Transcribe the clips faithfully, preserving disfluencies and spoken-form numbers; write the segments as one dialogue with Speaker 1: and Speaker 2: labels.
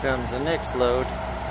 Speaker 1: comes the next load.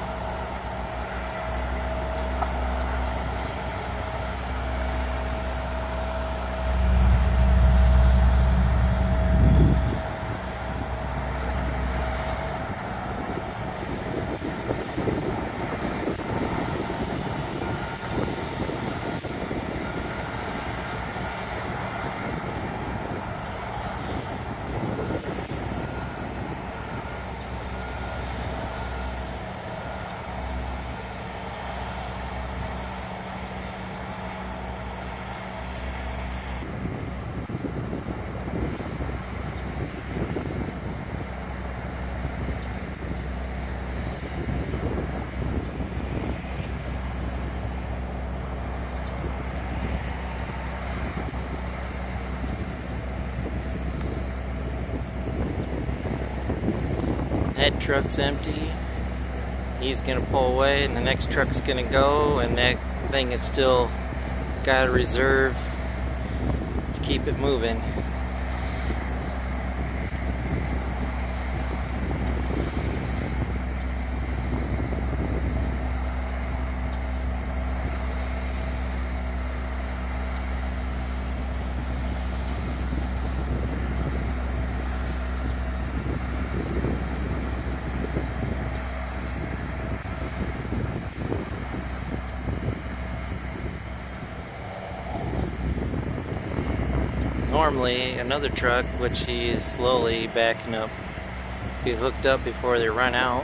Speaker 1: That truck's empty. He's gonna pull away and the next truck's gonna go, and that thing is still got a reserve to keep it moving. Normally, another truck, which he is slowly backing up, be hooked up before they run out.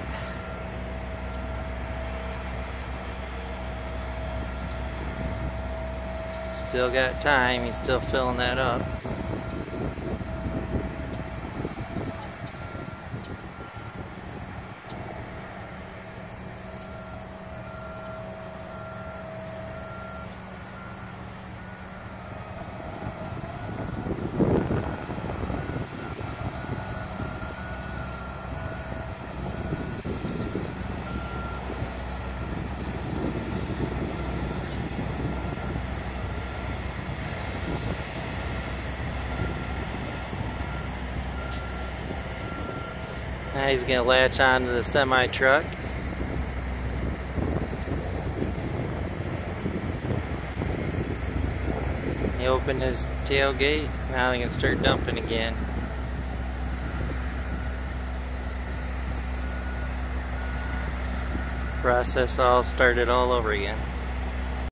Speaker 1: Still got time, he's still filling that up. Now he's going to latch onto the semi truck. He opened his tailgate. Now he can start dumping again. Process all started all over again.